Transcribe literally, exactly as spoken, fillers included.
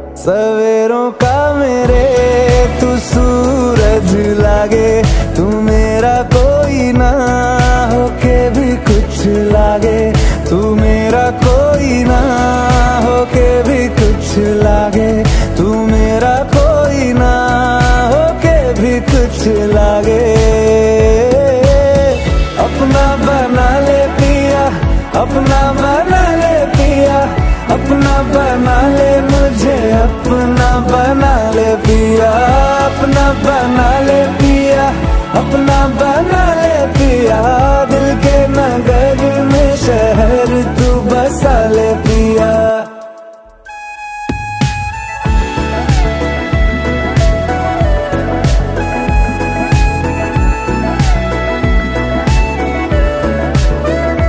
सवेरों का मेरे तू सूरज लागे, तू मेरा कोई ना होके भी कुछ लागे, तू मेरा कोई ना होके भी कुछ लागे, तू मेरा कोई ना होके भी कुछ लागे। अपना बना ले पिया, अपना बना ले पिया, अपना बना ले मुझे, अपना बना ले पिया, अपना बना